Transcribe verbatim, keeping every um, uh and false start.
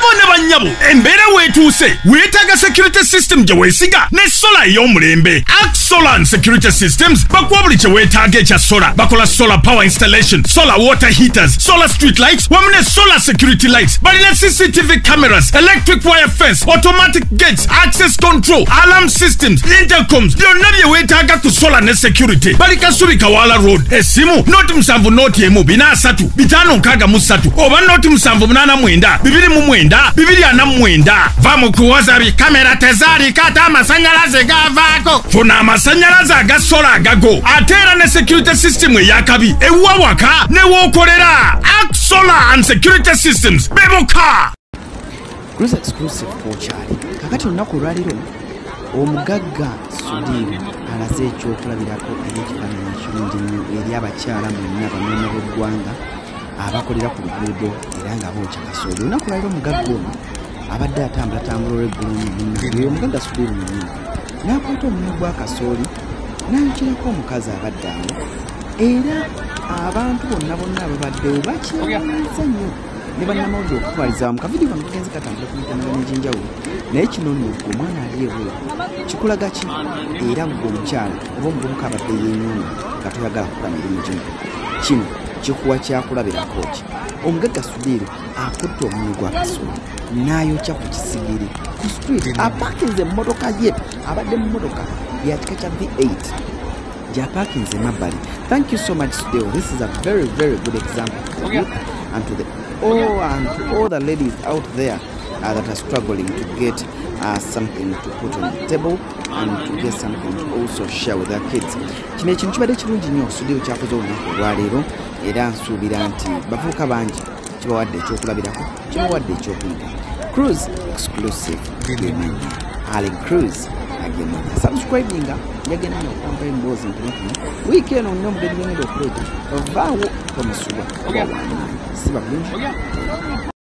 Basebo ne banyabo embeera weetuuse weetaaga security system gye weesiga ne sola ey'omulembe. Axolan Security Systems bakuwa buli kye weetaaga ekya sola. Bakola solar power installation, solar water heaters, solar street lights wamu ne solar security lights. Balina C C T V cameras, electric wire fence, automatic gates, access control, alarm systems, intercoms. Byonna bye weetaaga ku solar ne security. Bali Kasubi Kawala Road. Esimu noti musanvu noti emu bina asatu bitano nkaaga mu ssatu oba noti musanvu munaana mwenda bibiri mu mwenda bibiri ana mu mwenda. Va mu kuwoza bi kamera tezaali kata amasanyalaze gavaako. Funa amasanyalaze aga sola agago ate era ne security system eyakabi ewuwa waka ne wookolera. Solar and security systems beboka. Cruise exclusive kochali kakati olunaku lwaliro omugagga Sudiru alaze ekyokulabirako ekifaananyi kirungi nnyo eri abakyala mwenna bamenyi b'eggwanga abakolera ku luguudo era nga bookya kasooli. Olunaku lwaliro omugagga ono abadde atambulatambula olw'eggulu munna omugagga Sudiru munna n'akwata omunwe gwa kasooli n'ayokirako omukazi abadde awo era abantu bonna bonna ababaddewo bakyewuunyizza nnyo ne bannamawulire okutwaliza mu kavidiyo kano kagenze katambula ku mitendera egy'enjawulo naye kino nno gwe omwana ali ebweru kikulaga ki era gwe omukyala oba omuvubuka abadde yeenyuuna nga toyagala kukola mirimu gino kino kikuwa kyakulabirako ki. Omugagga Sudiru akutte omunwe gwa kasooli n'ayokya ku kisigiri ku street apaakinze emmotoka ye abadde mu mmotoka ya kika kya V eight Japakin's in Mabali. Thank you so much, Sudiru. This is a very, very good example to the youth and to the oh and to all the ladies out there uh, that are struggling to get uh, something to put on the table and to get something to also share with their kids. Kino ekintu kibadde kirungi nnyo Sudiru kyakoze olunaku olwaleero era nsuubira nti bavubuka bangi kibawadde ekyokulabirako kibawadde ekyokuyiga. Cruise exclusive gemanya Allen Cruise agemanya subscribinga yagenda nnyo okumpa emboozi ntonotono wiiki eno nnyo omugenyi gwengenda okuleta ovaawo tomusubwa oba wamaanyi siba bulungi.